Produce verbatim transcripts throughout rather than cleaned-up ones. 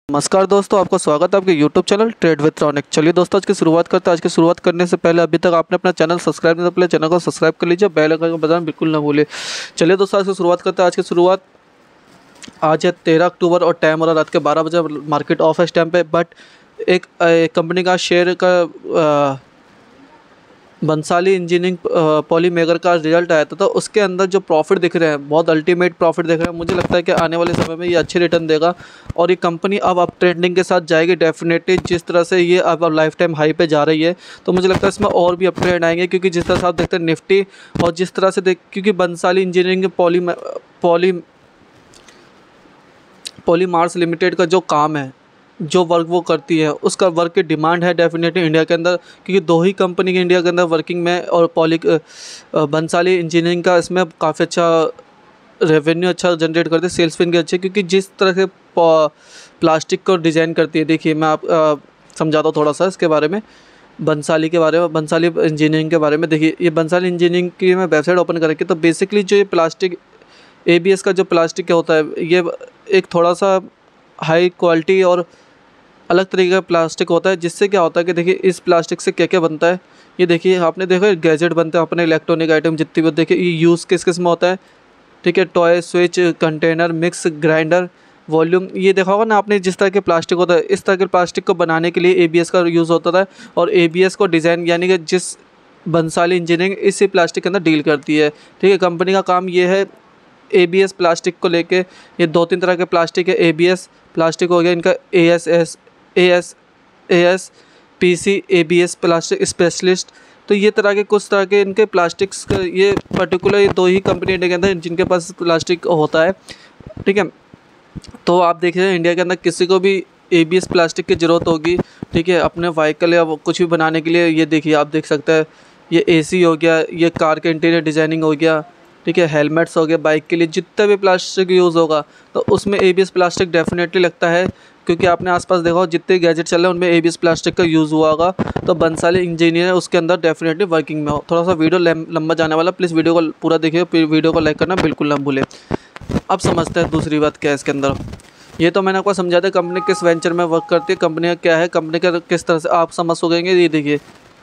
नमस्कार दोस्तों, आपका स्वागत है आपके YouTube channel trade with Raunak. चलिए दोस्तों, आज की शुरुआत करते हैं। आज की शुरुआत करने से पहले अभी तक आपने अपना चैनल सब्सक्राइब नहीं किया तो पहले चैनल को सब्सक्राइब कर लीजिए, बेल आइकन को बजाना बिल्कुल ना भूलिए। चलिए दोस्तों, आज की शुरुआत करते हैं। आज की शुरुआत आज है तेरह अक्टूबर और टाइम हो रहा रात के बारह बजे। मार्केट ऑफ है इस टाइम पे, बट एक कंपनी का शेयर का आ, बंसाली इंजीनियरिंग पॉलीमेकर का रिजल्ट आया था, तो उसके अंदर जो प्रॉफिट दिख रहे हैं, बहुत अल्टीमेट प्रॉफिट दिख रहे हैं। मुझे लगता है कि आने वाले समय में ये अच्छे रिटर्न देगा और ये कंपनी अब अप ट्रेंडिंग के साथ जाएगी डेफिनेटली। जिस तरह से ये अब लाइफ टाइम हाई पे जा रही है, तो मुझे लगता है इसमें और भी अप ट्रेंड आएंगे, क्योंकि जिस तरह से आप देखते हैं निफ्टी और जिस तरह से देख, क्योंकि Bansali engineering poly poly polymers limited का जो काम है, जो वर्क वो करती है, उसका वर्क की डिमांड है डेफिनेटली इंडिया के अंदर, क्योंकि दो ही कंपनी की इंडिया के अंदर वर्किंग में और पॉली बंसाली इंजीनियरिंग का इसमें काफ़ी अच्छा रेवेन्यू अच्छा जनरेट करते हैं, सेल्स भी अच्छे, क्योंकि जिस तरह से प्लास्टिक को डिज़ाइन करती है। देखिए मैं आप आ, समझाता हूँ थोड़ा सा इसके बारे में, बंसाली के बारे में, बंसाली इंजीनियरिंग के बारे में। देखिए ये बंसाली इंजीनियरिंग की मैं वेबसाइट ओपन करके, तो बेसिकली जो ये प्लास्टिक ए बी एस का जो प्लास्टिक होता है, ये एक थोड़ा सा हाई क्वालिटी और अलग तरीके का प्लास्टिक होता है। जिससे क्या होता है कि देखिए इस प्लास्टिक से क्या क्या बनता है। ये देखिए आपने देखा गैजेट बनते हैं, अपने इलेक्ट्रॉनिक आइटम जितनी भी देखिए ये यूज़ किस किस में होता है। ठीक है, toy, switch, container, mix grinder, volume, ये देखा होगा ना आपने। जिस तरह के प्लास्टिक होता है, इस तरह के प्लास्टिक को बनाने के लिए ए बी एस का यूज़ होता था। और ए बी एस को डिज़ाइन यानी कि जिस बंसाली इंजीनियरिंग इसी प्लास्टिक के अंदर डील करती है। ठीक है, कंपनी का काम ये है ए बी एस प्लास्टिक को लेके। ये दो तीन तरह के प्लास्टिक है। ए बी एस प्लास्टिक हो गया इनका, A S S A S A S P C A B S plastic specialist. तो ये तरह के कुछ तरह के इनके प्लास्टिक्स, ये पर्टिकुलर ये दो ही कंपनी इंडिया के अंदर जिनके पास प्लास्टिक होता है। ठीक है, तो आप देख रहे हैं इंडिया के अंदर किसी को भी ए बी एस प्लास्टिक की ज़रूरत होगी, ठीक है, अपने व्हीकल या कुछ भी बनाने के लिए। ये देखिए आप देख सकते हैं, ये ए सी हो गया, ये कार के इंटीरियर डिज़ाइनिंग हो गया, ठीक है, हेलमेट्स हो गए, बाइक के लिए जितना भी प्लास्टिक यूज़ होगा तो उसमें A B S plastic definitely लगता है। क्योंकि आपने आसपास देखा हो जितने गैजेट चल रहे हैं उनमें ए बी एस प्लास्टिक का यूज़ हुआ होगा। तो बंसाली इंजीनियर उसके अंदर डेफिनेटली वर्किंग में हो। थोड़ा सा वीडियो लंबा जाने वाला, प्लीज़ वीडियो को पूरा देखिए, फिर वीडियो को लाइक करना बिल्कुल ना भूलें। अब समझते हैं दूसरी बात क्या है इसके अंदर। ये तो मैंने आपको समझा था कंपनी किस वेंचर में वर्क करती है, कंपनी का क्या है, कंपनी का किस तरह से आप समझ सकेंगे। ये देखिए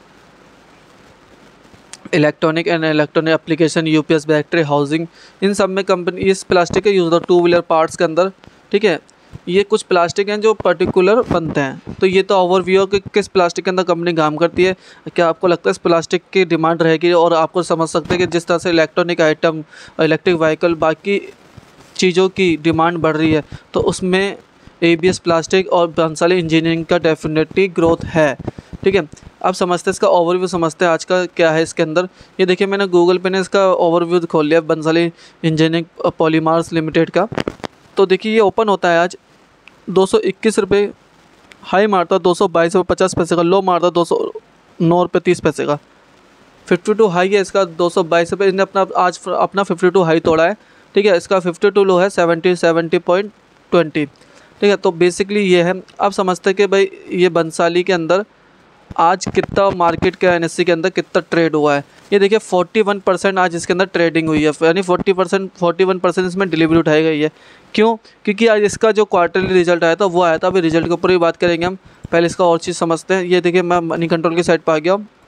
electronic and electronic application, U P S, battery, housing, इन सब में कंपनी इस प्लास्टिक का यूज़ होता है। टू व्हीलर पार्ट्स के अंदर, ठीक है, ये कुछ प्लास्टिक हैं जो पर्टिकुलर बनते हैं। तो ये तो ओवरव्यू है कि किस प्लास्टिक के अंदर कंपनी काम करती है। क्या आपको लगता है इस प्लास्टिक की डिमांड रहेगी? और आपको समझ सकते हैं कि जिस तरह से इलेक्ट्रॉनिक आइटम, इलेक्ट्रिक व्हीकल, बाकी चीज़ों की डिमांड बढ़ रही है, तो उसमें ए बी एस प्लास्टिक और बंसाली इंजीनियरिंग का डेफिनेटली ग्रोथ है। ठीक है, अब समझते हैं इसका ओवरव्यू, समझते हैं आज का क्या है इसके अंदर। ये देखिए मैंने गूगल पे ने इसका ओवरव्यू खोल लिया बंसाली इंजीनियरिंग पॉलीमार्स लिमिटेड का। तो देखिए ये ओपन होता है आज दो सौ इक्कीस रुपये, हाई मारता दो सौ बाईस रुपये पचास पैसे का, लो मारता दो सौ नौ रुपये तीस पैसे का। फिफ्टी टू हाई है इसका दो सौ बाईस रुपये, इसने अपना आज अपना फिफ्टी टू हाई तोड़ा है। ठीक है, इसका फिफ्टी टू लो है सेवेंटी सेवेंटी पॉइंट ट्वेंटी। ठीक है, तो बेसिकली ये है। अब समझते हैं कि भाई ये बंसाली के अंदर आज कितना मार्केट के एन एस सी के अंदर कितना ट्रेड हुआ है। ये देखिए इकतालीस परसेंट आज इसके अंदर ट्रेडिंग हुई है, यानी चालीस परसेंट इकतालीस परसेंट इसमें डिलीवरी उठाई गई है। क्यों? क्योंकि आज इसका जो क्वार्टरली रिजल्ट आया था वो आया था। अभी रिजल्ट के ऊपर ही बात करेंगे हम, पहले इसका और चीज़ समझते हैं। ये देखिए मैं मनी कंट्रोल की साइड पर आ गया हूँ,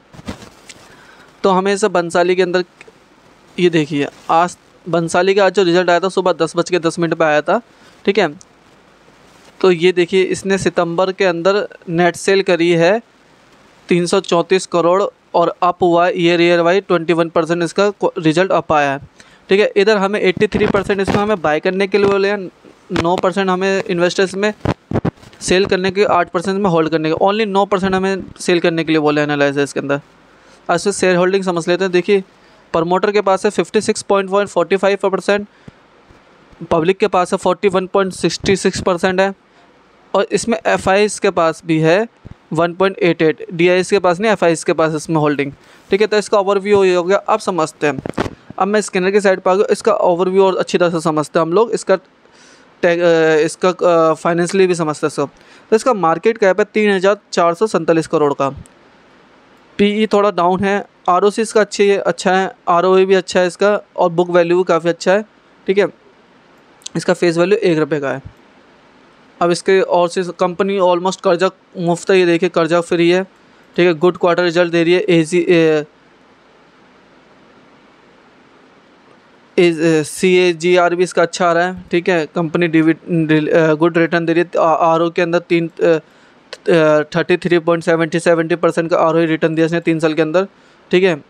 तो हमें इसे बंसाली के अंदर ये देखिए आज बंसाली का आज जो रिजल्ट आया था सुबह दस बज के दस मिनट पर आया था। ठीक है, तो ये देखिए इसने सितंबर के अंदर नेट सेल करी है तीन सौ चौंतीस करोड़ और अप हुआ ईयर ईयर वाई इक्कीस परसेंट इसका रिजल्ट अप आया है। ठीक है, इधर हमें तिरासी परसेंट इसमें हमें बाय करने के लिए बोले हैं, नौ परसेंट हमें इन्वेस्टर्स में सेल करने के, आठ परसेंट में होल्ड करने के, ओनली नौ परसेंट हमें सेल करने के लिए बोले एनालाइजर इसके अंदर। ऐसे शेयर होल्डिंग समझ लेते हैं। देखिए प्रमोटर के पास है fifty six point forty five percent, public के पास है forty one point sixty six percent है, और इसमें एफ आई एस के पास भी है one point eight eight, D I S के पास नहीं, एफ आई एस के पास इसमें होल्डिंग। ठीक है, तो इसका ओवरव्यू हो गया। अब समझते हैं, अब मैं स्कैनर की साइड पर आ गया, इसका ओवरव्यू और अच्छी तरह से समझते हैं हम लोग। इसका टैग इसका फाइनेंशियली भी समझते हैं सब। तो इसका मार्केट कैप है तीन हज़ार चार सौ सैंतालीस करोड़ का, पी ई थोड़ा डाउन है, आर ओ सी इसका अच्छी है अच्छा है, आर ओ ए भी अच्छा है इसका, और बुक वैल्यू भी काफ़ी अच्छा है। ठीक है, इसका फेस वैल्यू एक रुपये का है। अब इसके और से कंपनी ऑलमोस्ट कर्जा मुफ्त है, ये देखिए कर्जा फ्री है, ठीक है। गुड क्वार्टर रिजल्ट दे रही है, ए जी सी ए जी आर भी इसका अच्छा आ रहा है, ठीक है। कंपनी डिविड गुड रिटर्न दे रही है, आर ओ के अंदर तीन thirty three point seventy seventy percent का आर ओ रिटर्न दिया इसने तीन साल के अंदर, ठीक है।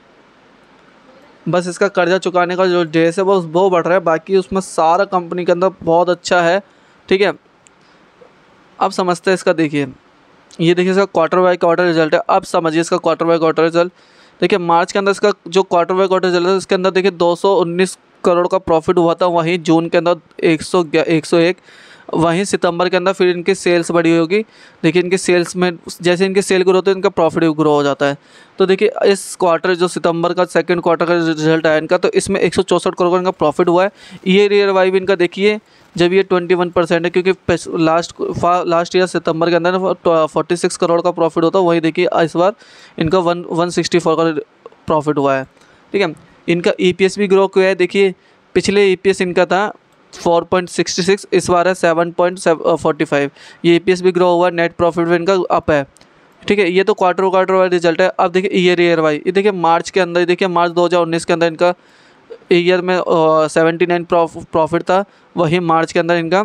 बस इसका कर्जा चुकाने का जो डेस है वो वो बढ़ रहा है, बाकी उसमें सारा कंपनी के अंदर बहुत अच्छा है, ठीक है। अब समझते हैं इसका, देखिए ये देखिए इसका क्वार्टर बाय क्वार्टर रिजल्ट है। अब समझिए इसका क्वार्टर बाय क्वार्टर रिजल्ट, देखिए मार्च के अंदर इसका जो क्वार्टर बाय क्वार्टर रिजल्ट है इसके अंदर देखिए दो सौ उन्नीस करोड़ का प्रॉफिट हुआ था, वहीं जून के अंदर एक सौ एक सौ एक, वहीं सितंबर के अंदर फिर इनकी सेल्स बढ़ी होगी। देखिए इनकी सेल्स में जैसे इनकी सेल ग्रो होती है इनका प्रॉफिट भी ग्रो हो जाता है। तो देखिए इस क्वार्टर जो सितंबर का सेकंड क्वार्टर का रिजल्ट आया इनका, तो इसमें एक सौ चौंसठ करोड़ का इनका प्रॉफिट हुआ है। ईयर ईयर वाई भी इनका देखिए जब ये इक्कीस परसेंट है, क्योंकि लास्ट लास्ट ईयर सितंबर के अंदर छियालीस करोड़ का प्रॉफिट होता है, वही देखिए इस बार इनका वन वन सिक्सटी फोर का प्रॉफिट हुआ है, ठीक है। इनका ई पी एस भी ग्रो किया है, देखिए पिछले ई पी एस इनका था फोर पॉइंट सिक्सटी सिक्स, इस बार है सेवन पॉइंट फोर्टी फाइव, ये ई पी एस भी ग्रो हुआ है, नेट प्रॉफिट भी इनका अप है, ठीक है। ये तो क्वार्टर क्वार्टर वाला रिजल्ट है। अब देखिए ईयर ईयर वाई, ये देखिए मार्च के अंदर, देखिए मार्च दो हज़ार उन्नीस के अंदर इनका ईयर में सेवेंटी नाइन प्रॉफिट था, वहीं मार्च के अंदर इनका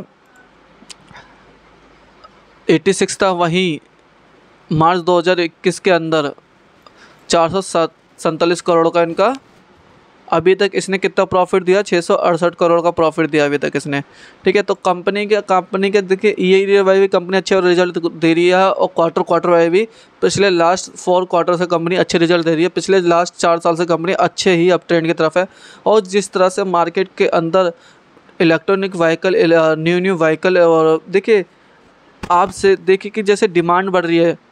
एटी सिक्स था, वहीं मार्च दो हज़ार इक्कीस के अंदर चार सौ सैंतालीस करोड़ का इनका अभी तक इसने कितना प्रॉफिट दिया, छः सौ अड़सठ करोड़ का प्रॉफिट दिया अभी तक इसने, ठीक है। तो कंपनी के कंपनी के देखिए ईयर ईयर वाई भी कंपनी अच्छे रिजल्ट दे रही है, और क्वार्टर क्वार्टर वाई भी पिछले लास्ट फोर क्वार्टर से कंपनी अच्छे रिजल्ट दे रही है। पिछले लास्ट चार साल से कंपनी अच्छे ही अप ट्रेंड की तरफ है। और जिस तरह से मार्केट के अंदर electronic vehicle, new new vehicle, और देखिए आपसे देखिए कि जैसे डिमांड बढ़ रही है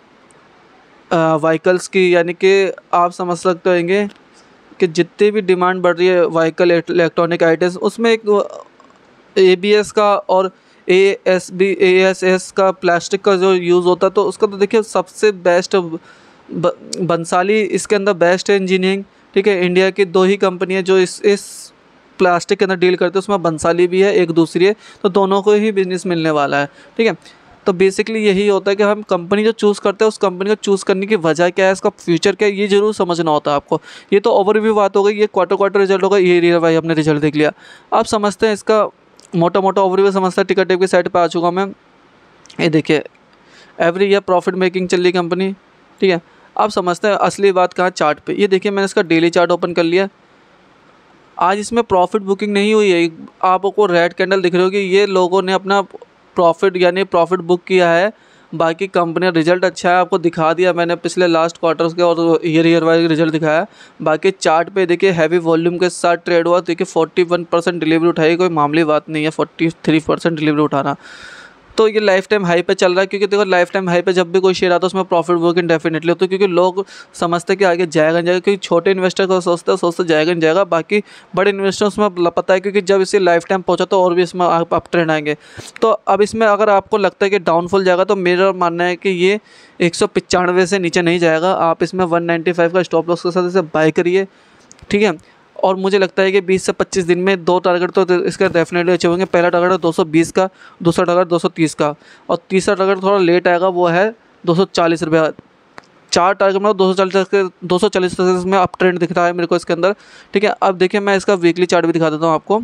व्हीकल्स की, यानी कि आप समझ सकते होंगे कि जितनी भी डिमांड बढ़ रही है व्हीकल इलेक्ट्रॉनिक आइटम्स, उसमें एक ए बी एस का और A S B A S S का प्लास्टिक का जो यूज़ होता है, तो उसका तो देखिए सबसे बेस्ट बंसाली इसके अंदर बेस्ट है इंजीनियरिंग, ठीक है। इंडिया की दो ही कंपनी है जो इस इस प्लास्टिक के अंदर डील करते हैं, उसमें बंसाली भी है, एक दूसरी है, तो दोनों को ही बिजनेस मिलने वाला है, ठीक है। तो बेसिकली यही होता है कि हम कंपनी जो चूज़ करते हैं उस कंपनी को चूज़ करने की वजह क्या है, इसका फ्यूचर क्या है, ये जरूर समझना होता है आपको। ये तो ओवरव्यू बात हो गई, ये क्वार्टर क्वार्टर रिजल्ट होगा, ये ईयर वाई हमने रिजल्ट देख लिया। आप समझते हैं इसका मोटा मोटा ओवरव्यू समझते हैं। टिकट टेप की साइड पर आ चुका मैं, ये देखिए एवरी ईयर प्रॉफिट मेकिंग चल रही कंपनी, ठीक है। आप समझते हैं असली बात कहाँ, चार्ट पे। ये देखिए मैंने इसका डेली चार्ट ओपन कर लिया, आज इसमें प्रॉफिट बुकिंग नहीं हुई है, आपको रेड कैंडल दिख रही होगी, ये लोगों ने अपना प्रॉफिट यानी प्रॉफिट बुक किया है। बाकी कंपनी रिजल्ट अच्छा है, आपको दिखा दिया मैंने पिछले लास्ट क्वार्टर्स के और ईयर ईयर वाइज रिजल्ट दिखाया। बाकी चार्ट पे देखिए हैवी वॉल्यूम के साथ ट्रेड हुआ, देखिए फोर्टी वन परसेंट डिलीवरी उठाई, कोई मामूली बात नहीं है फोर्टी थ्री परसेंट डिलीवरी उठाना। तो ये लाइफ टाइम हाई पे चल रहा है, क्योंकि देखो लाइफ टाइम हाई पे जब भी कोई शेयर आता है उसमें प्रॉफिट बुकिंग डेफिनेटली होती है, क्योंकि लोग समझते हैं कि आगे जाएगा नहीं जाएगा, क्योंकि छोटे इन्वेस्टर को सोचते हैं सोचते जाएगा नहीं जाएगा, बाकी बड़े इन्वेस्टर्स में पता है क्योंकि जब इसे लाइफ टाइम पहुंचा तो और भी इसमें आप अप ट्रेंड आएंगे। तो अब इसमें अगर आपको लगता है कि डाउनफॉल जाएगा, तो मेरा मानना है कि ये एक सौ पचानवे से नीचे नहीं जाएगा, आप इसमें वन नाइन्टी फाइव का स्टॉप लॉस के साथ इसे बाय करिए, ठीक है। और मुझे लगता है कि बीस से पच्चीस दिन में दो टारगेट तो इसका डेफिनेटली अचीव होंगे। पहला टारगेट है दो सौ बीस का, दूसरा टारगेट दो सौ तीस का, और तीसरा टारगेट थोड़ा लेट आएगा, वो है दो सौ चालीस रुपया। चार टारगेट में दो सौ चालीस के दो सौ चालीस में अप ट्रेंड दिख रहा है मेरे को इसके अंदर, ठीक है। अब देखिए मैं इसका वीकली चार्ट भी दिखा देता हूँ आपको।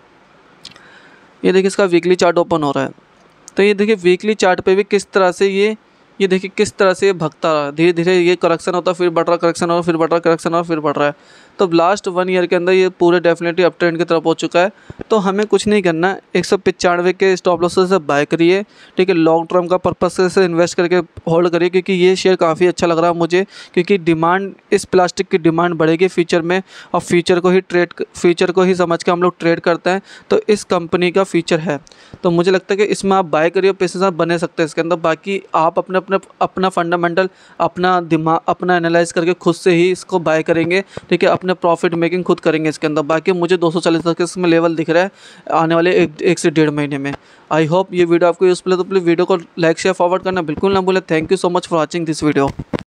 ये देखिए इसका वीकली चार्ट ओपन हो रहा है, तो ये देखिए वीकली चार्ट पे भी किस तरह से ये ये देखिए किस तरह से ये भगता रहा, धीरे धीरे ये करेक्शन होता है, फिर बढ़ रहा, करेक्शन हो रहा, फिर बढ़ रहा, करेक्शन हो रहा, फिर बढ़ रहा है। तो लास्ट वन ईयर के अंदर ये पूरे डेफिनेटली अप ट्रेंड की तरफ हो चुका है। तो हमें कुछ नहीं करना है, एक सौ पचानवे के स्टॉप लॉस से बाय करिए, ठीक है। लॉन्ग टर्म का पर्पस से इन्वेस्ट करके होल्ड करिए, क्योंकि ये शेयर काफ़ी अच्छा लग रहा है मुझे, क्योंकि डिमांड इस प्लास्टिक की डिमांड बढ़ेगी फ्यूचर में, और फ्यूचर को ही ट्रेड फ्यूचर को ही समझ के हम लोग ट्रेड करते हैं, तो इस कंपनी का फ्यूचर है। तो मुझे लगता है कि इसमें आप बाय करिए, पैसे साथ बने सकते हैं इसके अंदर। बाकी आप अपने अपने अपना फंडामेंटल अपना दिमाग अपना एनालाइज करके खुद से ही इसको बाय करेंगे, ठीक है। अपने प्रॉफिट मेकिंग खुद करेंगे इसके अंदर। बाकी मुझे दो सौ चालीस तक इसमें लेवल दिख रहा है आने वाले एक, एक से डेढ़ महीने में। आई होप ये वीडियो आपको यूजफुल है, तो प्लीज़ वीडियो को लाइक शेयर फॉरवर्ड करना बिल्कुल ना भूलें। Thank you so much for watching this video.